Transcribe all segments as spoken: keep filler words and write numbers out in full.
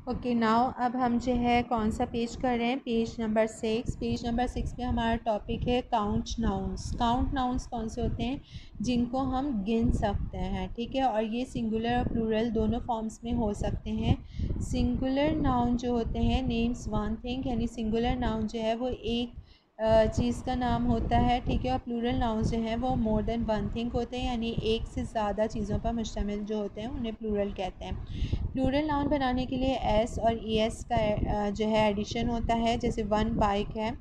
Okay now अब हम जो है कौन सा पेज कर रहे हैं, page number six. Page number six पे हमारा टॉपिक है काउंट नाउन्स। काउंट नाउन्स कौन से होते हैं, जिनको हम गिन सकते हैं, ठीक है। और ये सिंगुलर और प्लूरल दोनों फॉर्म्स में हो सकते हैं। सिंगुलर नाउन जो होते हैं नेम्स वन थिंग, यानी सिंगुलर नाउन जो है वो एक चीज़ का नाम होता है, ठीक है। और प्लूरल नाउन्स जो हैं वो मोर देन वन थिंग होते हैं, यानी एक से ज़्यादा चीज़ों पर मुश्तमिल जो होते हैं उन्हें प्लूरल कहते हैं। प्लूरल नाउन बनाने के लिए एस और ई एस का जो है एडिशन होता है। जैसे वन बाइक है,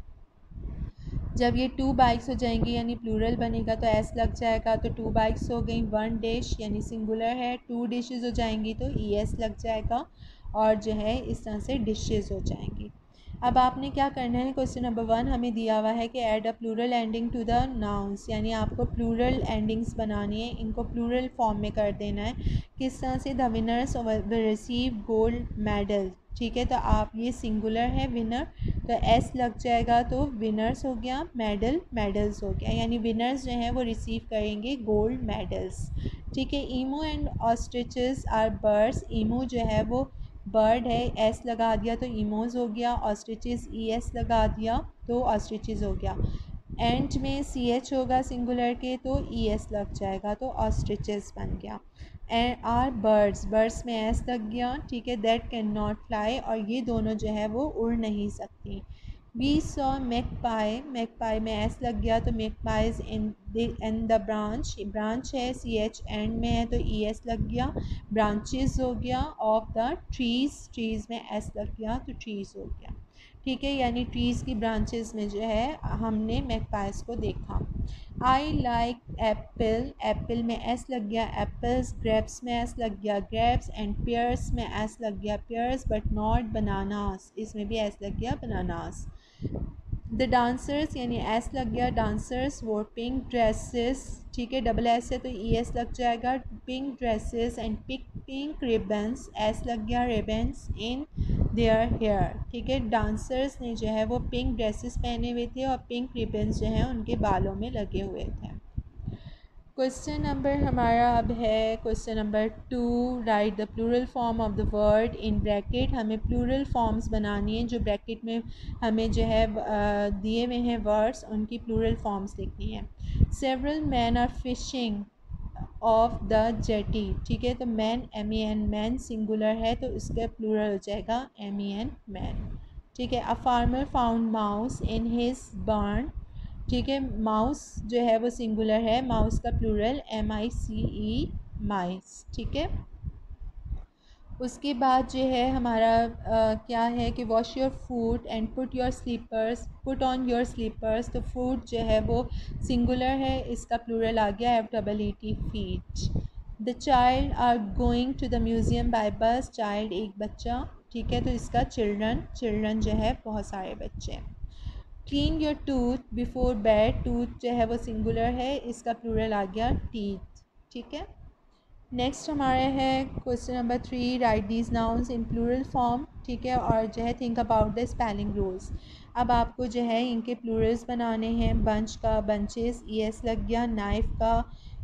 जब ये टू बाइक्स हो जाएंगी यानी प्लूरल बनेगा तो एस लग जाएगा, तो टू बाइक्स हो गई। वन डिश यानी सिंगुलर है, टू डिशेस हो जाएंगी तो ई एस लग जाएगा, और जो है इस तरह से डिशेस हो जाएंगी। अब आपने क्या करना है, क्वेश्चन नंबर वन हमें दिया हुआ है कि add a plural ending to the nouns, यानी आपको प्लूरल एंडिंग्स बनानी है, इनको प्लूरल फॉर्म में कर देना है। किस तरह से, the winners will receive gold medal, ठीक है। तो आप ये सिंगुलर है विनर, तो एस लग जाएगा, तो विनर्स हो गया, मेडल मेडल्स हो गया, यानी विनर्स जो हैं वो रिसीव करेंगे गोल्ड मेडल्स, ठीक है। Emu and ostriches are birds, emu जो है वो बर्ड है, एस लगा दिया तो ईमोज हो गया। ऑस्ट्रिचेस ई एस लगा दिया तो ऑस्ट्रिचेस हो गया। एंड में सी एच होगा सिंगुलर के तो ई एस लग जाएगा, तो ऑस्ट्रिचेस बन गया। एंड आर बर्ड्स, बर्ड्स में एस लग गया, ठीक है। दैट कैन नॉट फ्लाई, और ये दोनों जो है वो उड़ नहीं सकती। वी सॉ मैकपाई, मैकपाई में एस लग गया तो magpies in in the branch, branch है सी एच एंड में है तो ई एस लग गया, ब्रांचेस हो गया। ऑफ द ट्रीज़, ट्रीज़ में एस लग गया तो ट्रीज़ हो गया, ठीक है। यानी ट्रीज़ की ब्रांचेस में जो है हमने मैकपाइज को देखा। आई लाइक एप्पल, एप्पल में एस लग गया, एप्पल्स। ग्रेप्स में एस लग गया, ग्रेप्स। एंड पेयर्स में एस लग गया, पेयर्स, बट नॉट बनानास, इसमें भी एस लग गया, बनानास। द डांसर्स यानी एस लग गया, डांसर्स। वो पिंक ड्रेसेस, ठीक है, डबल एस है तो ई एस लग जाएगा, pink dresses. And pick pink ribbons, S लग गया, रिबन्स इन देयर हेयर, ठीक है। डांसर्स ने जो है वो पिंक ड्रेसेस पहने हुए थे और पिंक रिबन्स जो हैं उनके बालों में लगे हुए थे। क्वेश्चन नंबर हमारा अब है question number two, write the plural form of the word in bracket. हमें प्लूरल फॉर्म्स बनानी है, जो ब्रैकेट में हमें जो है दिए हुए हैं वर्ड्स, उनकी प्लूरल फॉर्म्स लिखनी है। Several man are fishing off the jetty, ठीक है। तो man, M E N, man singular है तो इसका प्लूरल हो जाएगा एम ई एन, मैन, ठीक है। A farmer found mouse in his barn, ठीक है। माउस जो है वो सिंगुलर है, माउस का प्लूरल एम आई सी ई, माइस, ठीक है। उसके बाद जो है हमारा आ, क्या है कि wash your food and put your slippers, put on your slippers, तो फूड जो है वो सिंगुलर है, इसका प्लूरल आ गया F double E T, feet. The child are going to the museum by bus, child एक बच्चा, ठीक है। तो इसका चिल्ड्रन, चिल्ड्रन जो है बहुत सारे बच्चे। Clean your tooth before bed, tooth जो है वो सिंगुलर है, इसका प्लूरल आ गया टीथ, ठीक है। नेक्स्ट हमारे है question number three, write these nouns in plural form, ठीक है। और जो है think about the spelling rules. अब आपको जो है इनके प्लूरल्स बनाने हैं। बंच का बंचेस, ई एस लग गया। नाइफ का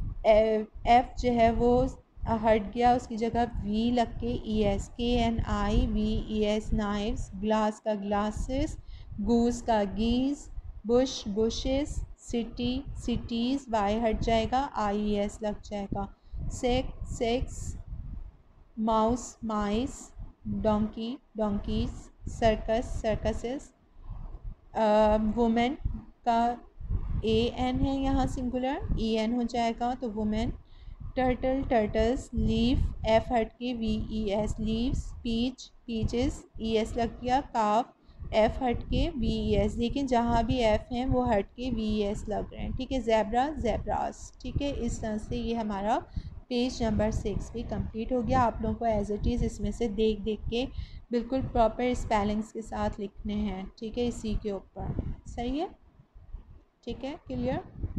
एफ जो है वो हट गया, उसकी जगह वी लग के E S, K N I V E S, knifes. Glass का ग्लासेस, गूस का geese. Bush bushes, city cities, Y हट जाएगा, आई ई एस लग जाएगा। Sack sacks, mouse mice. Donkey donkeys, circus circuses. Women का A N है यहाँ singular, E N हो जाएगा तो women. Turtle turtles, leaf F हट के V E S, leaves. Peach peaches, E S लग गया। काफ एफ हट के वी ई एस, लेकिन जहाँ भी एफ हैं वो हट के वी ई एस लग रहे हैं, ठीक है। ज़ेब्रा ज़ेब्रास, ठीक है। इस तरह से ये हमारा पेज नंबर सिक्स भी कंप्लीट हो गया। आप लोगों को एज इट इज़ इसमें से देख देख के बिल्कुल प्रॉपर स्पेलिंग्स के साथ लिखने हैं, ठीक है, इसी के ऊपर। सही है, ठीक है, क्लियर।